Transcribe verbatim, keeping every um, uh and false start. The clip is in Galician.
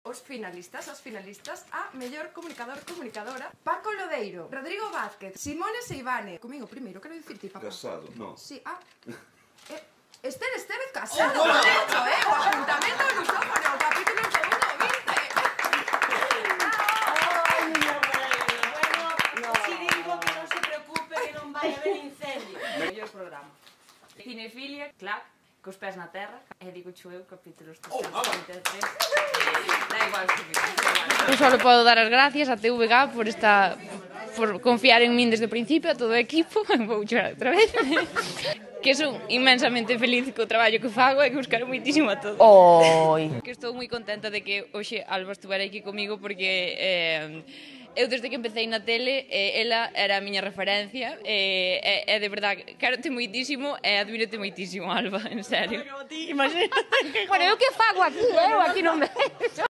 Os finalistas, as finalistas a mellor comunicador comunicadora: Paco Lodeiro, Rodrigo Vázquez, Simone Seivane. Comigo primeiro, quero dicirte, papá. Casado, non. Sí, ah. Eh, Esther Estevez casado, oh, de hecho, eh, o apuntamento no lusófono, o capítulo segundo, vinte. Ay, no, bueno, si digo que non se preocupe, que non vai haber incendio. Mellor programa. Cinefilia, clac, cos pés na terra, e digo cho eu capítulos trescentos e trinta e tres. Da igual, Eu só podo dar as gracias a T V G por esta por confiar en min desde o principio, a todo o equipo, vou chorar outra vez, que son inmensamente feliz co traballo que fago e que os quero moitísimo a todos. Oi. Que estou moi contenta de que hoxe Alba estuvera aquí comigo porque eh, eu desde que empecé na tele, eh, ela era a miña referencia e eh, eh, de verdad, quero-te moitísimo e admiro-te moitísimo, Alba, en serio. Imagínate. Bueno, eu que fago aquí, eu aquí non me...